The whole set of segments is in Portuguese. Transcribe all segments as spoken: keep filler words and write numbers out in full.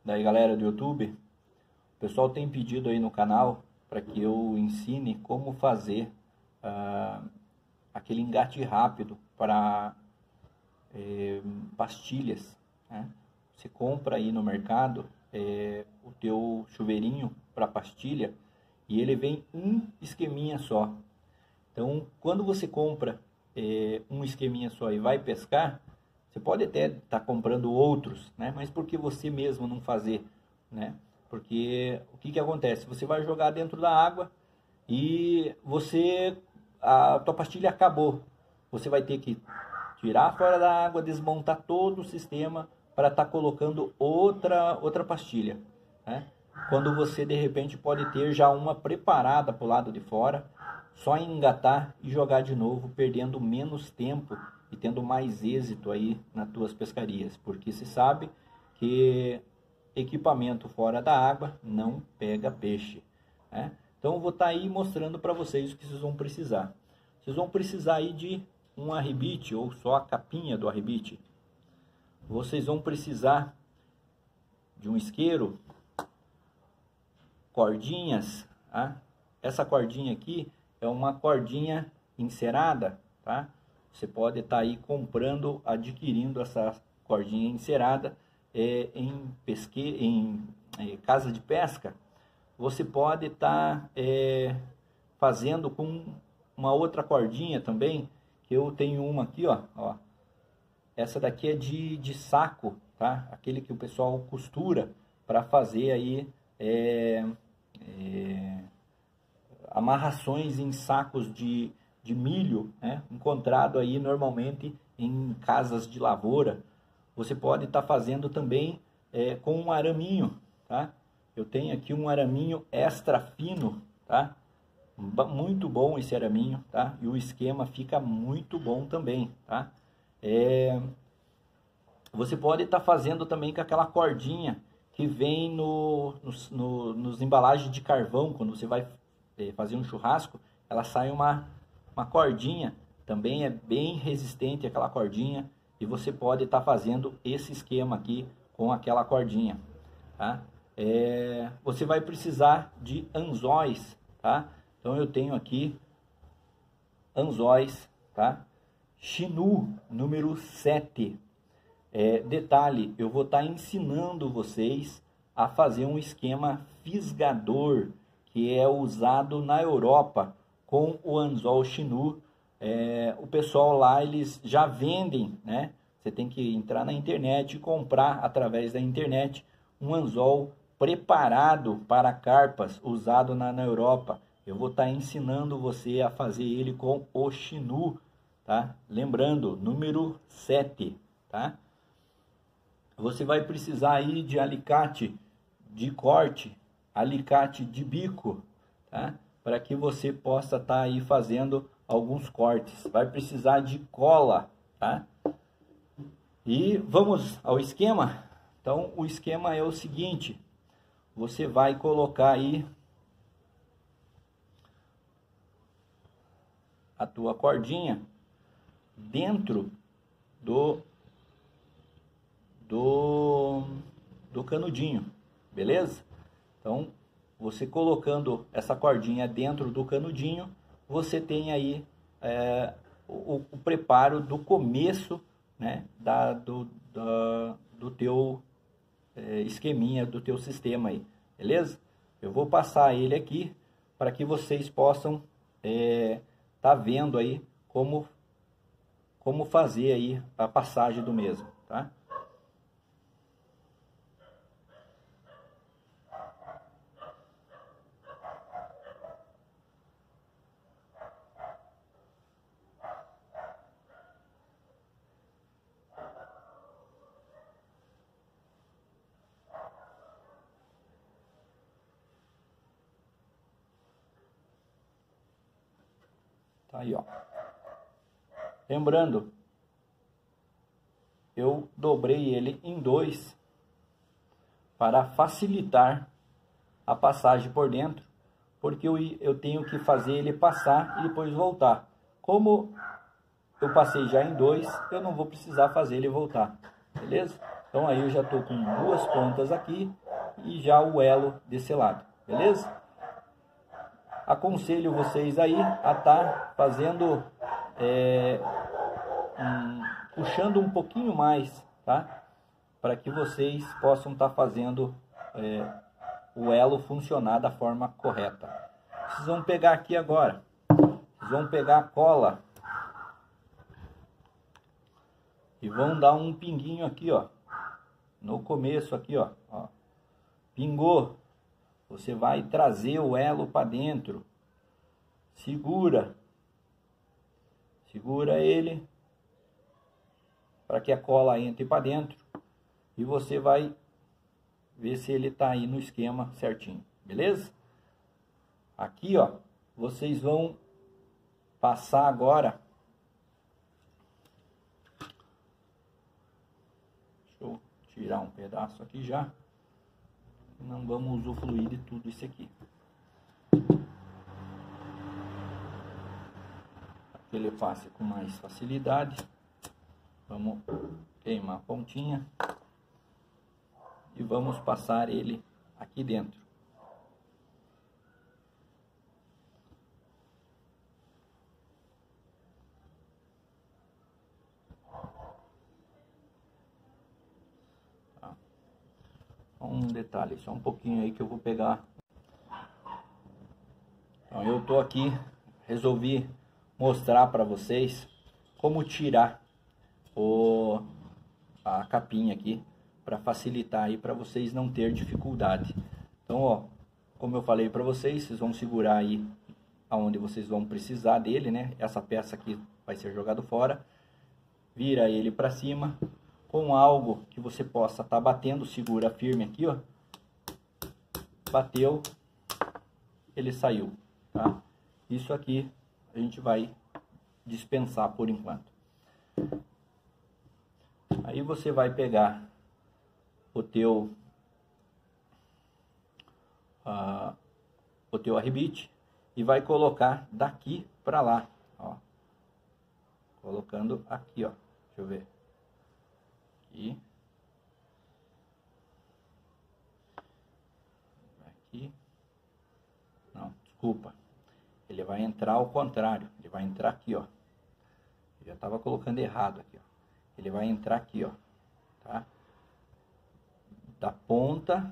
Daí, galera do YouTube, o pessoal tem pedido aí no canal para que eu ensine como fazer uh, aquele engate rápido para eh, pastilhas, né? Você compra aí no mercado eh, o teu chuveirinho para pastilha e ele vem um esqueminha só. Então, quando você compra eh, um esqueminha só e vai pescar, você pode até estar tá comprando outros, né? Mas por que você mesmo não fazer, né? Porque o que que acontece? Você vai jogar dentro da água e você a tua pastilha acabou. Você vai ter que tirar fora da água, desmontar todo o sistema para estar tá colocando outra outra pastilha, né? Quando você de repente pode ter já uma preparada para o lado de fora, só engatar e jogar de novo, perdendo menos tempo e tendo mais êxito aí nas tuas pescarias, porque se sabe que equipamento fora da água não pega peixe, né? Então eu vou estar tá aí mostrando para vocês o que vocês vão precisar. Vocês vão precisar aí de um arribite ou só a capinha do arribite. Vocês vão precisar de um isqueiro, cordinhas, tá? Essa cordinha aqui é uma cordinha encerada, tá? Você pode estar tá aí comprando, adquirindo essa cordinha encerada é, em, pesque... em é, casa de pesca. Você pode estar tá, é, fazendo com uma outra cordinha também, que eu tenho uma aqui, ó, ó. Essa daqui é de, de saco, tá? Aquele que o pessoal costura para fazer aí é, é, amarrações em sacos de de milho, né, encontrado aí normalmente em casas de lavoura. Você pode estar tá fazendo também é, com um araminho, tá? Eu tenho aqui um araminho extra fino, tá? Muito bom esse araminho, tá? E o esquema fica muito bom também, tá? É... Você pode estar tá fazendo também com aquela cordinha que vem no, no, no, nos embalagens de carvão, quando você vai é, fazer um churrasco, ela sai uma Uma cordinha, também é bem resistente aquela cordinha, e você pode estar tá fazendo esse esquema aqui com aquela cordinha, tá? É, você vai precisar de anzóis, tá? Então eu tenho aqui anzóis, tá? Chinu número sete. É, detalhe, eu vou estar tá ensinando vocês a fazer um esquema fisgador, que é usado na Europa, com o anzol Chinu. É, o pessoal lá, eles já vendem, né? Você tem que entrar na internet e comprar através da internet um anzol preparado para carpas, usado na, na Europa. Eu vou estar tá ensinando você a fazer ele com o Chinu, tá? Lembrando, número sete, tá? Você vai precisar aí de alicate de corte, alicate de bico, tá? Para que você possa estar tá aí fazendo alguns cortes. Vai precisar de cola, tá? E vamos ao esquema? Então, o esquema é o seguinte. Você vai colocar aí a tua cordinha dentro do, do, do canudinho, beleza? Então, você colocando essa cordinha dentro do canudinho, você tem aí é, o, o preparo do começo, né, da, do, da, do teu é, esqueminha, do teu sistema aí, beleza? Eu vou passar ele aqui para que vocês possam é, tá vendo aí como, como fazer aí a passagem do mesmo, tá? Tá aí, ó. Lembrando, eu dobrei ele em dois para facilitar a passagem por dentro, porque eu, eu tenho que fazer ele passar e depois voltar. Como eu passei já em dois, eu não vou precisar fazer ele voltar, beleza? Então aí eu já estou com duas pontas aqui e já o elo desse lado, beleza? Aconselho vocês aí a estar fazendo, é, um, puxando um pouquinho mais, tá? Para que vocês possam estar fazendo é, o elo funcionar da forma correta. Vocês vão pegar aqui agora, vocês vão pegar a cola e vão dar um pinguinho aqui, ó, no começo aqui, ó, ó. Pingou, você vai trazer o elo para dentro, segura, segura ele para que a cola entre para dentro e você vai ver se ele tá aí no esquema certinho, beleza? Aqui, ó, vocês vão passar agora, deixa eu tirar um pedaço aqui já, não vamos usufruir de tudo isso aqui. Aqui ele passa com mais facilidade. Vamos queimar a pontinha e vamos passar ele aqui dentro. Um detalhe, só um pouquinho aí que eu vou pegar. Então eu tô aqui, resolvi mostrar para vocês como tirar o, a capinha aqui, para facilitar aí, para vocês não ter dificuldade. Então, ó, como eu falei para vocês, vocês vão segurar aí aonde vocês vão precisar dele, né? Essa peça aqui vai ser jogado fora. Vira ele para cima. Com algo que você possa estar tá batendo, segura firme aqui, ó. Bateu, ele saiu, tá? Isso aqui a gente vai dispensar por enquanto. Aí você vai pegar o teu uh, o teu arribite e vai colocar daqui para lá, ó. Colocando aqui, ó. Deixa eu ver. Aqui. Aqui. Não, desculpa. Ele vai entrar ao contrário. Ele vai entrar aqui, ó. Eu já estava colocando errado aqui, ó. Ele vai entrar aqui, ó. Tá? Da ponta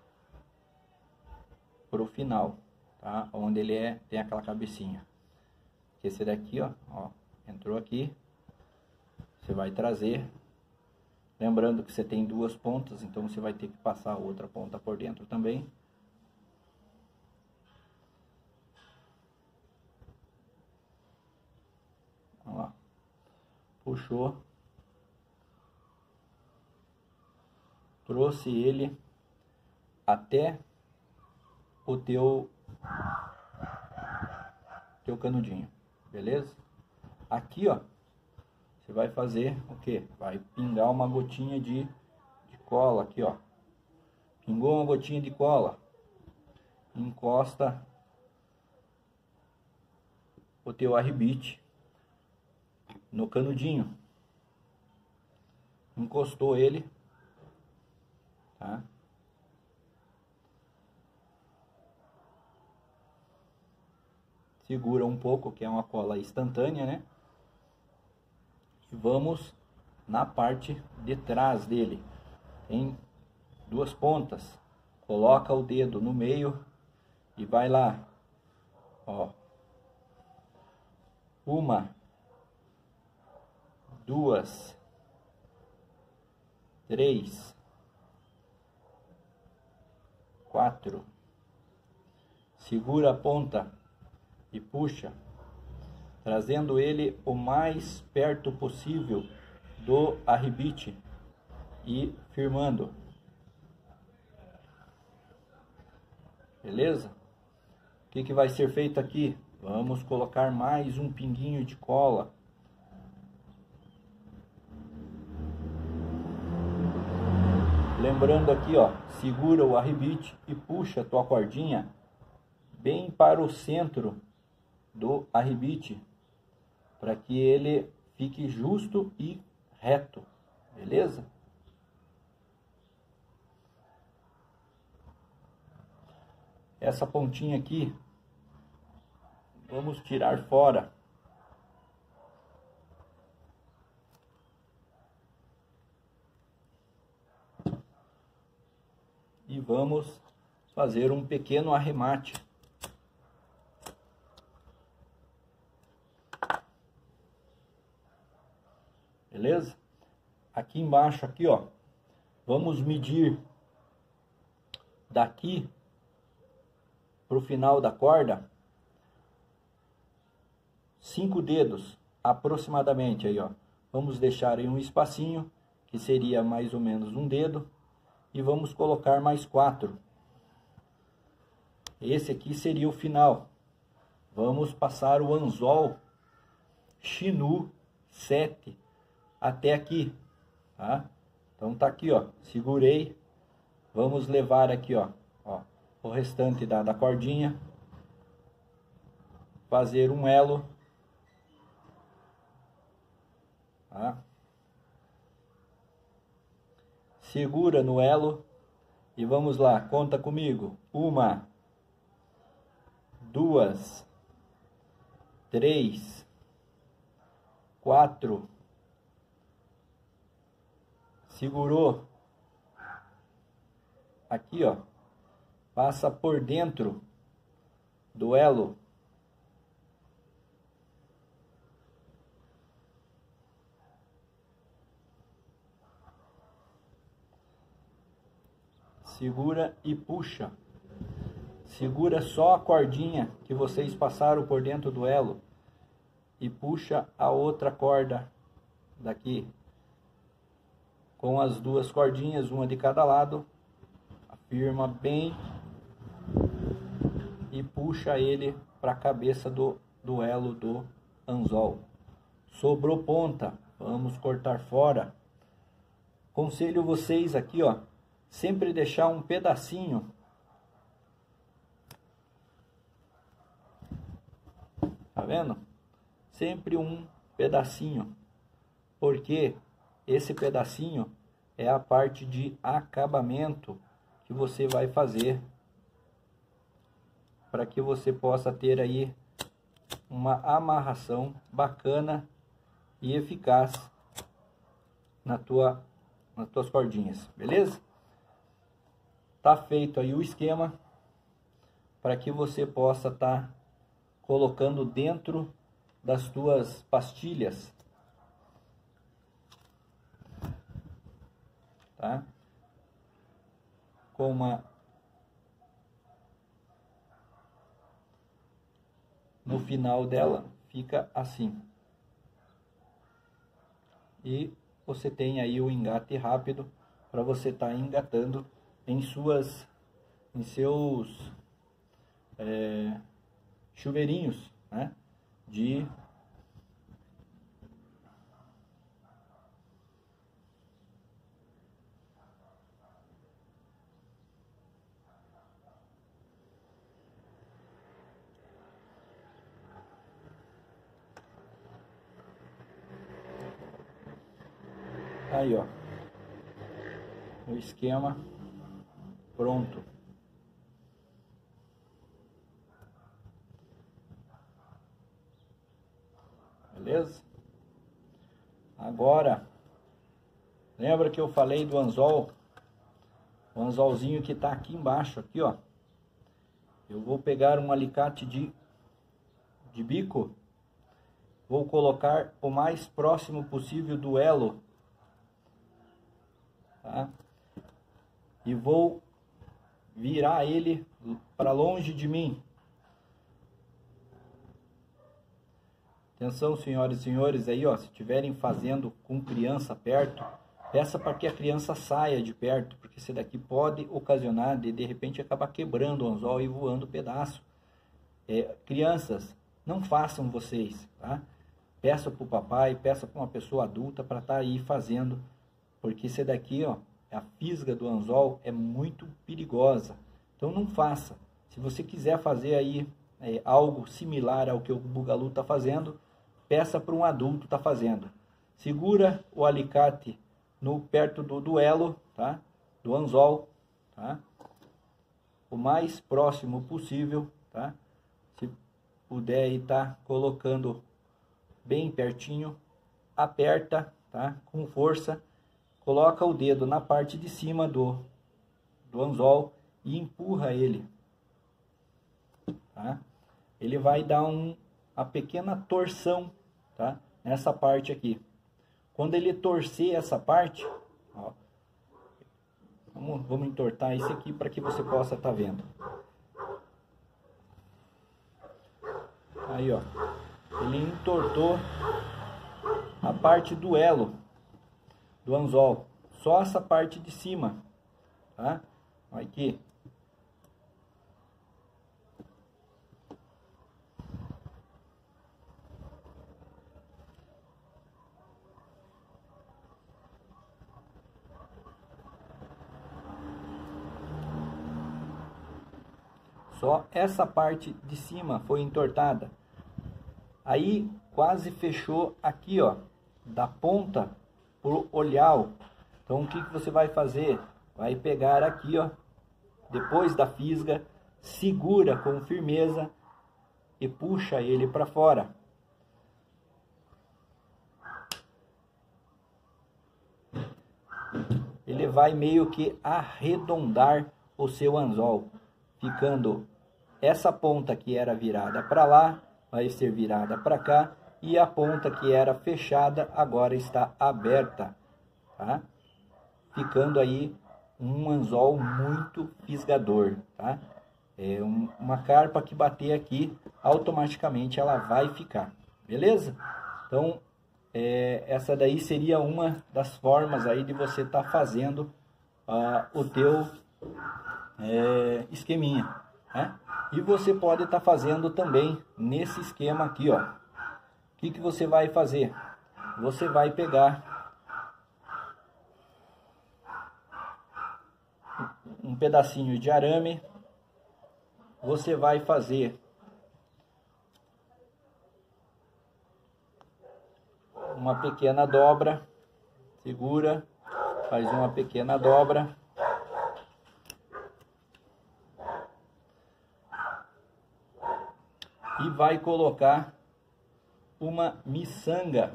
pro final, tá? Onde ele é, tem aquela cabecinha. Esse daqui, ó, ó, entrou aqui. Você vai trazer. Lembrando que você tem duas pontas, então você vai ter que passar a outra ponta por dentro também. Vamos lá. Puxou. Trouxe ele até o teu, teu canudinho, beleza? Aqui, ó. Você vai fazer o que? Vai pingar uma gotinha de, de cola aqui, ó. Pingou uma gotinha de cola. Encosta o teu arribite no canudinho. Encostou ele, tá? Segura um pouco, que é uma cola instantânea, né? Vamos na parte de trás dele. Tem duas pontas. Coloca o dedo no meio e vai lá. Ó. Uma, duas, três, quatro. Segura a ponta e puxa, trazendo ele o mais perto possível do arribite e firmando. Beleza? O que que vai ser feito aqui? Vamos colocar mais um pinguinho de cola. Lembrando aqui, ó, segura o arribite e puxa a tua cordinha bem para o centro do arribite, para que ele fique justo e reto, beleza? essa pontinha aqui, vamos tirar fora. E vamos fazer um pequeno arremate. Beleza? Aqui embaixo, aqui, ó, vamos medir daqui para o final da corda cinco dedos aproximadamente aí, ó. Vamos deixar aí um espacinho que seria mais ou menos um dedo e vamos colocar mais quatro. Esse aqui seria o final. Vamos passar o anzol Shinu sete até aqui, tá? Então tá aqui, ó, segurei. Vamos levar aqui, ó, ó o restante da, da cordinha, fazer um elo, tá? Segura no elo e vamos lá, conta comigo. Uma, duas, três, quatro. Segurou. Aqui, ó, passa por dentro do elo. Segura e puxa. Segura só a cordinha que vocês passaram por dentro do elo e puxa a outra corda daqui com as duas cordinhas, uma de cada lado. Afirma bem e puxa ele para a cabeça do, do elo do anzol. Sobrou ponta, vamos cortar fora. Conselho vocês aqui, ó, sempre deixar um pedacinho tá vendo? Sempre um pedacinho, porque esse pedacinho é a parte de acabamento que você vai fazer para que você possa ter aí uma amarração bacana e eficaz na tua, nas tuas cordinhas, beleza? Tá feito aí o esquema para que você possa estar tá colocando dentro das tuas pastilhas, tá? Com uma no final dela fica assim. E você tem aí o engate rápido para você estar tá engatando em suas em seus é, chuveirinhos, né? De aí, ó, o esquema pronto. Beleza? Agora, lembra que eu falei do anzol? O anzolzinho que tá aqui embaixo, aqui, ó. Eu vou pegar um alicate de, de bico, vou colocar o mais próximo possível do elo, tá? E vou virar ele para longe de mim. Atenção, senhoras e senhores, aí, ó, se estiverem fazendo com criança perto, peça para que a criança saia de perto, porque esse daqui pode ocasionar de de repente acabar quebrando o anzol e voando pedaço. É, crianças, não façam vocês, tá? Peça para o papai, peça para uma pessoa adulta para estar tá aí fazendo, porque esse daqui, ó, a fisga do anzol é muito perigosa. Então não faça. Se você quiser fazer aí é, algo similar ao que o Bugalu está fazendo, peça para um adulto estar tá fazendo. Segura o alicate no perto do duelo, tá? Do anzol, tá? o mais próximo possível, tá? Se puder aí tá colocando bem pertinho, aperta, tá? Com força, coloca o dedo na parte de cima do, do anzol e empurra ele, tá? Ele vai dar um, a pequena torção, tá? Nessa parte aqui. Quando ele torcer essa parte, ó, vamos, vamos entortar isso aqui para que você possa estar vendo. Aí, ó, ele entortou a parte do elo do anzol, só essa parte de cima, tá? Aqui. Só essa parte de cima foi entortada. Aí quase fechou aqui, ó, da ponta pro olhar. Então o que que você vai fazer? Vai pegar aqui, ó, depois da fisga, segura com firmeza e puxa ele para fora. Ele vai meio que arredondar o seu anzol, ficando essa ponta que era virada para lá, vai ser virada para cá, e a ponta que era fechada agora está aberta, tá? Ficando aí um anzol muito fisgador, tá? É um, uma carpa que bater aqui, automaticamente ela vai ficar, beleza? Então, é, essa daí seria uma das formas aí de você estar tá fazendo uh, o teu é, esqueminha, né? E você pode estar tá fazendo também nesse esquema aqui, ó. O que que você vai fazer? Você vai pegar um pedacinho de arame, você vai fazer uma pequena dobra, segura, faz uma pequena dobra. E vai colocar uma miçanga.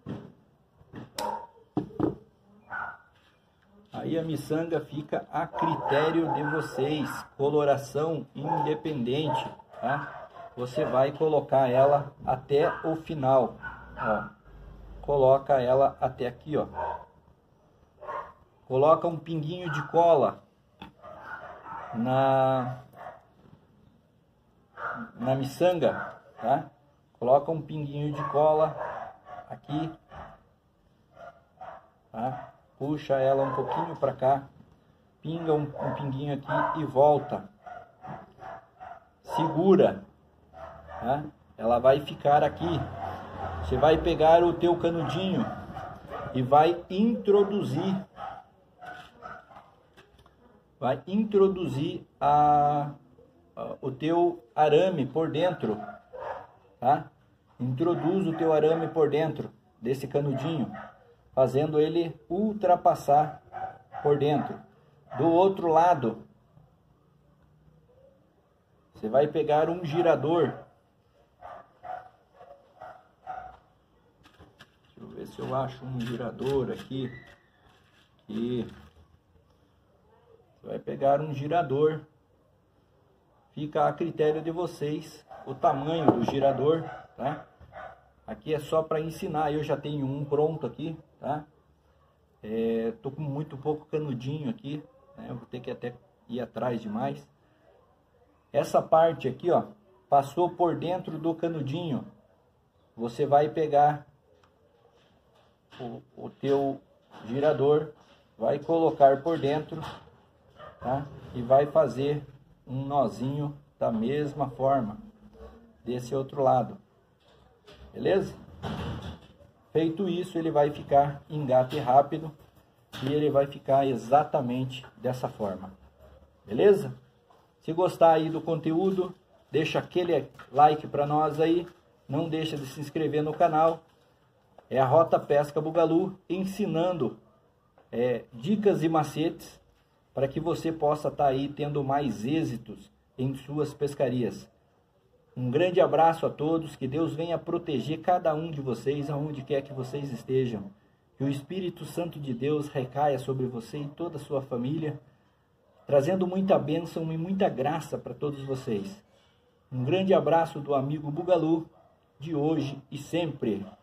Aí a miçanga fica a critério de vocês, coloração independente, tá? Você vai colocar ela até o final, ó. Coloca ela até aqui, ó. Coloca um pinguinho de cola na na miçanga, tá? Coloca um pinguinho de cola aqui, tá? Puxa ela um pouquinho para cá, pinga um, um pinguinho aqui e volta. Segura, tá? Ela vai ficar aqui. Você vai pegar o teu canudinho e vai introduzir, vai introduzir a o teu arame por dentro, tá? Introduz o teu arame por dentro desse canudinho, fazendo ele ultrapassar por dentro. Do outro lado, você vai pegar um girador. Deixa eu ver se eu acho um girador aqui. Aqui. Você vai pegar um girador. Fica a critério de vocês o tamanho do girador, tá? Aqui é só para ensinar, eu já tenho um pronto aqui, tá? É, tô com muito pouco canudinho aqui, né? Eu vou ter que até ir atrás demais. Essa parte aqui, ó, passou por dentro do canudinho. Você vai pegar o, o teu girador, vai colocar por dentro, tá? E vai fazer um nozinho da mesma forma desse outro lado, beleza? Feito isso, ele vai ficar engate rápido e ele vai ficar exatamente dessa forma, beleza? Se gostar aí do conteúdo, deixa aquele like para nós aí, não deixa de se inscrever no canal. É a Rota Pesca Bugalu ensinando é, dicas e macetes para que você possa estar aí tendo mais êxitos em suas pescarias. Um grande abraço a todos, que Deus venha proteger cada um de vocês, aonde quer que vocês estejam. Que o Espírito Santo de Deus recaia sobre você e toda a sua família, trazendo muita bênção e muita graça para todos vocês. Um grande abraço do amigo Bugalu, de hoje e sempre.